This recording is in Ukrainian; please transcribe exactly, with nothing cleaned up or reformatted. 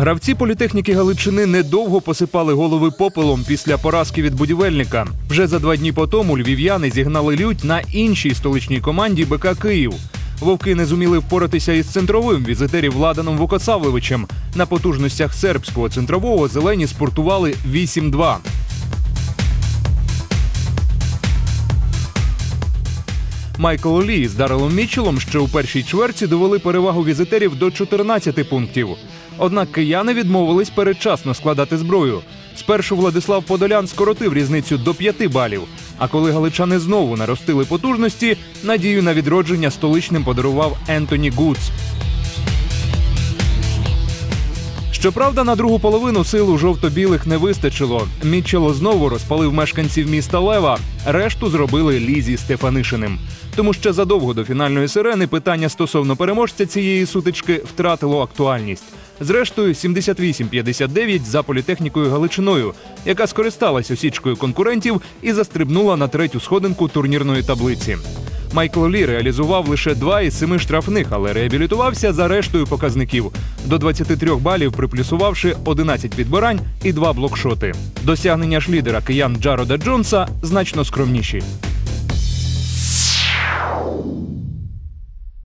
Гравці політехніки Галичини недовго посипали голови попелом після поразки від Будівельника. Вже за два дні по тому львів'яни зігнали лють на іншій столичній команді БК «Київ». Вовки не зуміли впоратися із центровим візитерів Владаном Вукосавлевичем. На потужностях сербського центрового зелені спортували вісім-два. Майкл Олі з Даррелом Мітчеллом ще у першій чверті довели перевагу візитерів до чотирнадцяти пунктів. Однак кияни відмовились передчасно складати зброю. Спершу Владислав Подолян скоротив різницю до п'яти балів. А коли галичани знову наростили потужності, надію на відродження столичним подарував Ентоні Гудс. Щоправда, на другу половину сил у жовто-білих не вистачило. Мітчелл знову розпалив мешканців міста Лева. Решту зробили Лізі Стефанишиним. Тому ще задовго до фінальної сирени питання стосовно переможця цієї сутички втратило актуальність. Зрештою, сімдесят вісім п'ятдесят дев'ять за політехнікою Галичиною, яка скористалась осічкою конкурентів і застрибнула на третю сходинку турнірної таблиці. Майкл Олі реалізував лише два із семи штрафних, але реабілітувався за рештою показників, до двадцяти трьох балів приплюсувавши одинадцять відбирань і два блокшоти. Досягнення ж лідера киян Джарода Джонса значно скромніші.